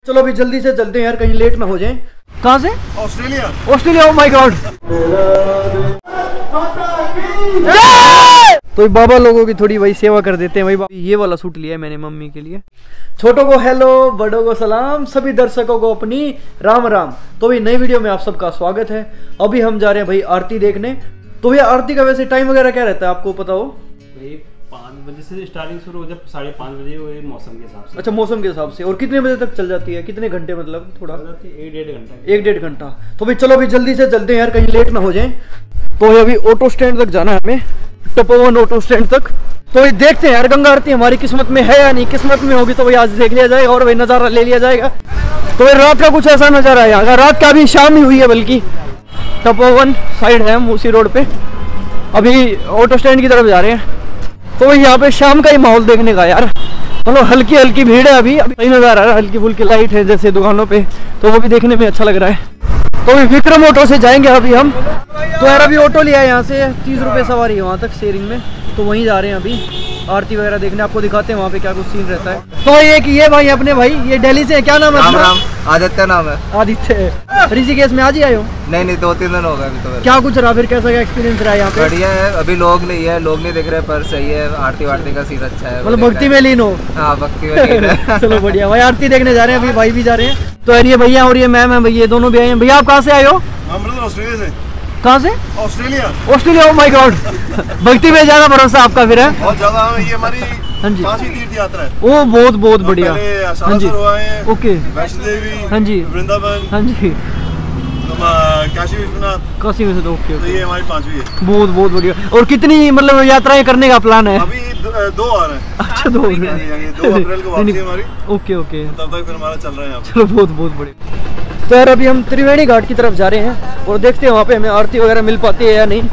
चलो अभी जल्दी से चलते हैं यार, कहीं लेट ना हो जाए। कहाँ से? Australia. Australia, oh my God. तो बाबा लोगों की थोड़ी वही सेवा कर देते हैं भाई। ये वाला सूट लिया है मैंने मम्मी के लिए। छोटों को हेलो, बड़ों को सलाम, सभी दर्शकों को अपनी राम राम। तो भाई नई वीडियो में आप सबका स्वागत है। अभी हम जा रहे हैं भाई आरती देखने। तो भैया आरती का वैसे टाइम वगैरह क्या रहता है, आपको पता हो? भाई 5 बजे से स्टार्टिंग शुरू हो जाए, 5:30 बजे वो मौसम के हिसाब से। अच्छा, मौसम के हिसाब से। और कितने बजे तक चल जाती है, कितने घंटे मतलब? थोड़ा 1-1.5 घंटा। 1-1.5 घंटा। तो भाई चलो अभी जल्दी से चलते हैं यार, कहीं लेट ना हो जाए। तो अभी ऑटो स्टैंड तक जाना है हमें, तपोवन ऑटो स्टैंड तक। तो भाई देखते हैं यार गंगा आरती हमारी किस्मत में है या नहीं। किस्मत में होगी तो भाई आज देख लिया जाएगा और भाई नज़ारा ले लिया जाएगा। तो भाई रात का कुछ ऐसा नज़ारा है यहाँ, रात का अभी शाम ही हुई है, बल्कि तपोवन साइड है हम उसी रोड पे। अभी ऑटो स्टैंड की तरफ जा रहे हैं। तो भाई यहाँ पे शाम का ही माहौल देखने का यार, मतलब हल्की हल्की भीड़ है। अभी सही नज़ारा आ रहा है, हल्की फुल्की लाइट है जैसे दुकानों पे, तो वो भी देखने में अच्छा लग रहा है। तो अभी विक्रम ऑटो से जाएंगे अभी हम। तो यार अभी ऑटो लिया है यहाँ से, 30 रुपये सवारी है वहाँ तक शेयरिंग में। तो वहीं जा रहे हैं अभी आरती वगैरह देखने, आपको दिखाते हैं वहाँ पे क्या कुछ सीन रहता है। तो ये भाई अपने भाई ये दिल्ली से, क्या नाम है? राम राम। आदित्य नाम है। आदित्य। ऋषिकेश में आज ही आए हो? नहीं 2-3 दिन हो गए अभी तो। क्या कुछ रहा फिर, कैसा क्या एक्सपीरियंस रहा यहाँ पे? बढ़िया है, अभी लोग नहीं दिख रहे पर सही है। आरती वारती का सीन अच्छा है, मतलब भक्ति में लीन हो? हाँ भक्ति में लीन है। चलो बढ़िया भाई, आरती देखने जा रहे हैं अभी, भाई भी जा रहे हैं। तो यार ये भैया और ये मैम है भैया, दोनों भी आए हैं। भैया आप कहाँ से आए हो? ऑस्ट्रेलिया से। कहाँ से? Australia. Australia, oh my God. भक्ति में ज्यादा भरोसा आपका फिर है? बहुत ज्यादा। ये हमारी हाँ जी 5वीं तीर्थ यात्रा है। ओ बहुत बढ़िया। हाँ जी, ओके। वैष्णो देवी, हाँ जी, वृंदावन, हाँ जी, काशी विश्वनाथ, काशी में से। ओके, तो ये हमारी 5वीं है। बहुत बढ़िया। और कितनी मतलब यात्राएं करने का प्लान है? अभी 2 आ रहे हैं। अच्छा, 2 2 अप्रैल को वापसी हमारी। ओके, तब तक फिर हमारा चल रहा है यहाँ। चलो बहुत बढ़िया। तो यार अभी हम त्रिवेणी घाट की तरफ जा रहे हैं और देखते हैं वहाँ पे हमें आरती वगैरह मिल पाती है या नहीं।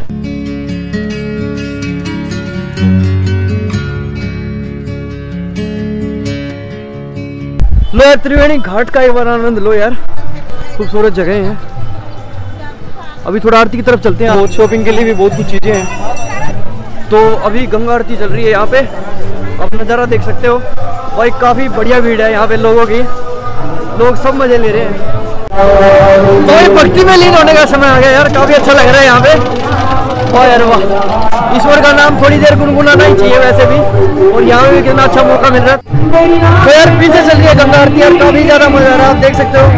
लो यार त्रिवेणी घाट का एक बार आनंद लो यार, खूबसूरत जगह है। अभी थोड़ा आरती की तरफ चलते हैं, बहुत शॉपिंग के लिए भी बहुत कुछ चीज़ें हैं। तो अभी गंगा आरती चल रही है यहाँ पे, आप नज़ारा देख सकते हो भाई। काफ़ी बढ़िया भीड़ है यहाँ पे लोगों की, लोग सब मजे ले रहे हैं। तो ये भक्ति में लीन होने का समय आ गया यार, काफ़ी अच्छा लग रहा है यहाँ पे। वाह यार वाह, ईश्वर का नाम थोड़ी देर गुनगुनाना ही चाहिए वैसे भी, और यहाँ पे भी कितना अच्छा मौका मिल रहा है। तो यार पीछे चल रही है गंगा आरती यार, काफ़ी ज़्यादा मजा आ रहा है, आप देख सकते हो।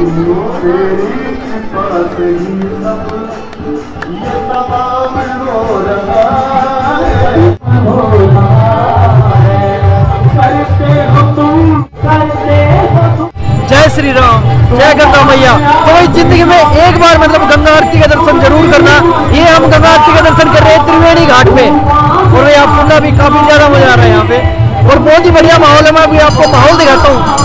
जय श्री राम, जय गंगा मैया। तो भाई जिंदगी में एक बार मतलब गंगा आरती का दर्शन जरूर करना। ये हम गंगा आरती का दर्शन कर रहे हैं त्रिवेणी घाट पे, और भाई आप सुनना भी काफी ज्यादा मजा आ रहा है यहाँ पे, और बहुत ही बढ़िया माहौल है। मैं अभी आपको माहौल दिखाता हूँ।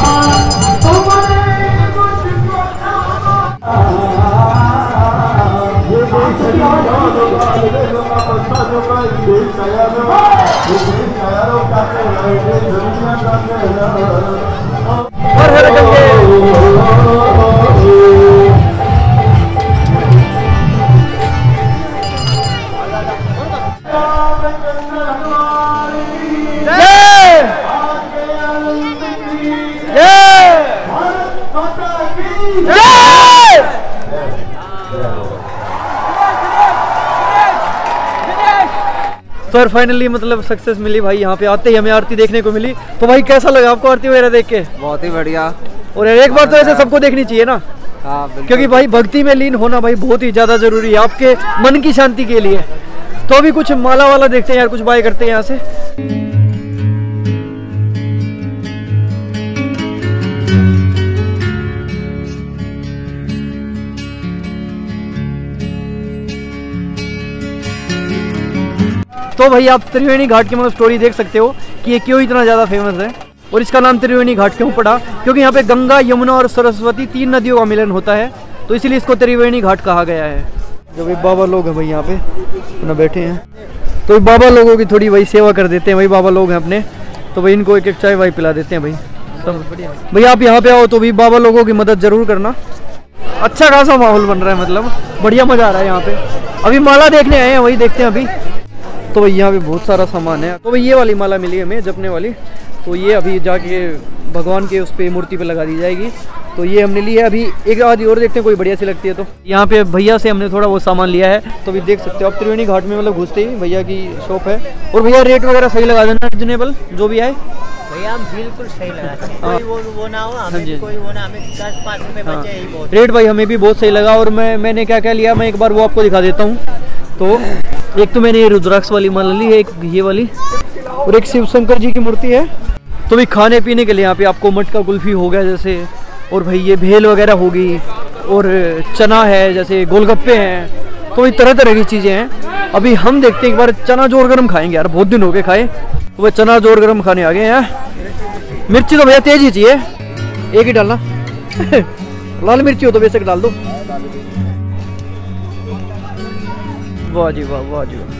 सर फाइनली मतलब सक्सेस मिली भाई, यहाँ पे आते ही हमें आरती देखने को मिली। तो भाई कैसा लगा आपको आरती वगैरह देख के? बहुत ही बढ़िया। और एक बार तो ऐसे सबको देखनी चाहिए ना। हाँ, क्योंकि भाई भक्ति में लीन होना भाई बहुत ही ज्यादा जरूरी है आपके मन की शांति के लिए। तो अभी कुछ माला वाला देखते हैं यार, कुछ बाय करते हैं यहाँ से। तो भाई आप त्रिवेणी घाट की मतलब स्टोरी देख सकते हो कि ये क्यों इतना ज़्यादा फेमस है, और इसका नाम त्रिवेणी घाट क्यों पड़ा, क्योंकि यहाँ पे गंगा, यमुना और सरस्वती 3 नदियों का मिलन होता है, तो इसीलिए इसको त्रिवेणी घाट कहा गया है। जो भाई बाबा लोग हैं भाई यहाँ पे अपना बैठे हैं, तो बाबा लोगों की थोड़ी भाई सेवा कर देते हैं भाई, बाबा लोग हैं अपने, तो भाई इनको एक चाय भाई पिला देते हैं भाई सब। भाई आप यहाँ पे आओ तो भी बाबा लोगों की मदद जरूर करना। अच्छा खासा माहौल बन रहा है, मतलब बढ़िया मजा आ रहा है यहाँ पे। अभी माला देखने आए हैं, वही देखते हैं अभी। तो भाई यहाँ पे बहुत सारा सामान है। तो भाई ये वाली माला मिली हमें जपने वाली, तो ये अभी जाके भगवान के उस पे मूर्ति पे लगा दी जाएगी। तो ये हमने लिया है। अभी एक आधी और देखते हैं कोई बढ़िया सी लगती है तो। यहाँ पे भैया से हमने थोड़ा वो सामान लिया है। तो अभी देख सकते हो आप त्रिवेणी घाट में मतलब घुसते ही भैया की शॉप है। और भैया रेट वगैरह सही लगा देना, रिजनेबल जो भी है भैया, हम बिल्कुल सही लगाते हैं। कोई वो ना हो हमें भी, कोई वो ना हमें 10-5 रुपए बचे यही बहुत। रेट भाई हमें भी बहुत सही लगा। और मैंने क्या क्या लिया मैं एक बार वो आपको दिखा देता हूँ। तो एक तो मैंने ये रुद्राक्ष वाली माला ली है, एक ये वाली, और एक शिव शंकर जी की मूर्ति है। तो भी खाने पीने के लिए यहाँ पे आपको मटका कुल्फी हो गया जैसे, और भाई ये भेल वगैरह होगी, और चना है जैसे, गोलगप्पे हैं, तो ये तरह तरह की चीज़ें हैं। अभी हम देखते हैं एक बार चना जोर गरम खाएंगे यार, बहुत दिन हो गए खाए। तो वह चना जोर गरम खाने आ गए हैं। मिर्ची तो भैया तेज ही चाहिए, एक ही डालना लाल मिर्ची हो तो बेशक डाल दो। वाह जी वाह, वाह जी वाह।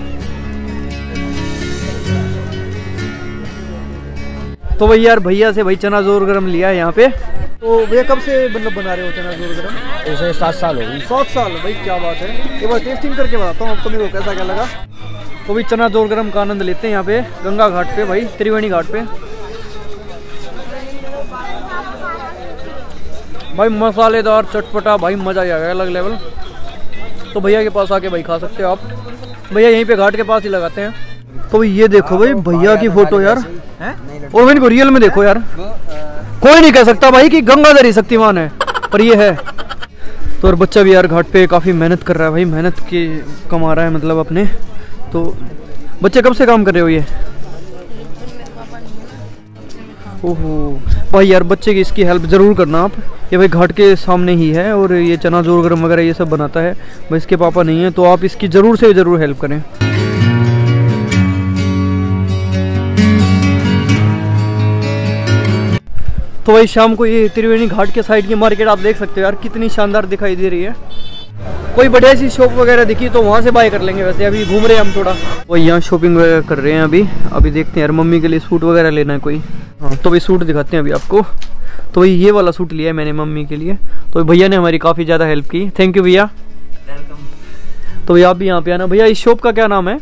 तो भाई यार भैया से भाई चना जोर गरम लिया है यहाँ पे। तो भैया कब से मतलब बना रहे हो चना जोर गरम? ऐसे 7 साल हो गई। 7 साल भाई, क्या बात है। एक बार टेस्टिंग करके बताता हूँ आपको मेरे को कैसा क्या लगा। तो भाई चना जोर गरम का आनंद लेते हैं यहाँ पे गंगा घाट पे, भाई त्रिवेणी घाट पे। भाई मसालेदार चटपटा, भाई मजा आ गया अलग लेवल। तो भैया के पास आके भाई खा सकते हो आप। भैया यहीं पे घाट के पास ही लगाते हैं। तो भाई ये देखो भाई भैया की फोटो यार, और इनको रियल में देखो यार, कोई नहीं कह सकता भाई कि गंगाधर ही शक्तिमान है, पर ये है। तो और बच्चा भी यार घाट पे काफ़ी मेहनत कर रहा है भाई, मेहनत की कमा रहा है मतलब अपने। तो बच्चे कब से काम कर रहे हो ये? ओहो भाई यार बच्चे की इसकी हेल्प ज़रूर करना आप। ये भाई घाट के सामने ही है, और ये चना जोर गरम वगैरह ये सब बनाता है भाई। इसके पापा नहीं है तो आप इसकी ज़रूर से ज़रूर हेल्प करें। तो भाई शाम को ये त्रिवेणी घाट के साइड की मार्केट आप देख सकते हो यार, कितनी शानदार दिखाई दे रही है। कोई बढ़िया सी शॉप वगैरह दिखी तो वहाँ से बाय कर लेंगे। वैसे अभी घूम रहे हैं हम थोड़ा, वो यहाँ शॉपिंग वगैरह कर रहे हैं अभी देखते हैं यार, मम्मी के लिए सूट वगैरह लेना है कोई। हाँ तो भाई सूट दिखाते हैं अभी आपको। तो भाई ये वाला सूट लिया है मैंने मम्मी के लिए। तो भैया ने हमारी काफ़ी ज़्यादा हेल्प की, थैंक यू भैया। तो भैया आप भी यहाँ पे आना। भैया इस शॉप का क्या नाम है?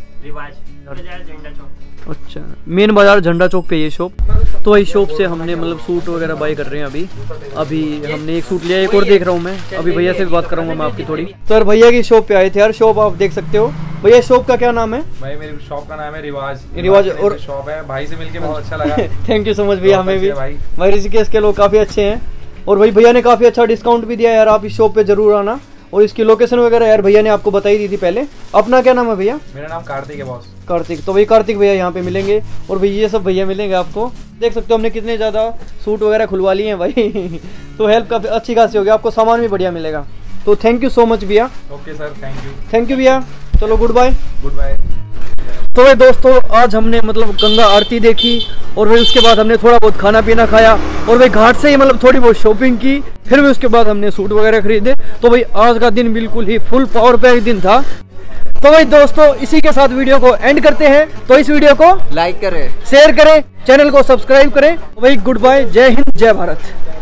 अच्छा, मेन बाजार झंडा चौक पे ये शॉप। तो भाई शॉप से हमने मतलब सूट वगैरह बाय कर रहे हैं अभी हमने एक सूट लिया, एक और देख रहा हूँ मैं। अभी भैया से भी बात करूँगा मैं आपकी थोड़ी। तो यार भैया की शॉप पे आए थे यार, शॉप आप देख सकते हो। भैया शॉप का क्या नाम है? भाई मेरी शॉप का नाम है रिवाज और शॉप है। भाई से मिलके बहुत अच्छा लगा। थैंक यू सो मच भैया, हमें भी। भाई ऋषिकेश के लोग काफ़ी अच्छे हैं, और भाई भैया ने काफ़ी अच्छा डिस्काउंट भी दिया यार। आप इस शॉप पे जरूर आना। और इसकी लोकेशन वगैरह यार भैया ने आपको बताई दी थी पहले। अपना क्या नाम है भैया? मेरा नाम कार्तिक है बॉस। कार्तिक। तो भाई कार्तिक भैया यहाँ पे मिलेंगे, और भैया ये सब भैया मिलेंगे आपको। देख सकते हो हमने कितने ज़्यादा सूट वगैरह खुलवा लिए हैं भाई तो हेल्प काफ़ी अच्छी खासी होगी, आपको सामान भी बढ़िया मिलेगा। तो थैंक यू सो मच भैया। ओके सर, थैंक यू भैया। चलो गुड बाय। Good bye. तो भाई दोस्तों आज हमने मतलब गंगा आरती देखी, और फिर उसके बाद हमने थोड़ा बहुत खाना पीना खाया, और भाई घाट से ही मतलब थोड़ी बहुत शॉपिंग की, फिर भी उसके बाद हमने सूट वगैरह खरीदे। तो भाई आज का दिन बिल्कुल ही फुल पावर पैक दिन था। तो भाई दोस्तों इसी के साथ वीडियो को एंड करते हैं। तो इस वीडियो को लाइक करें, शेयर करें, चैनल को सब्सक्राइब करें। भाई गुड बाय, जय हिंद, जय भारत।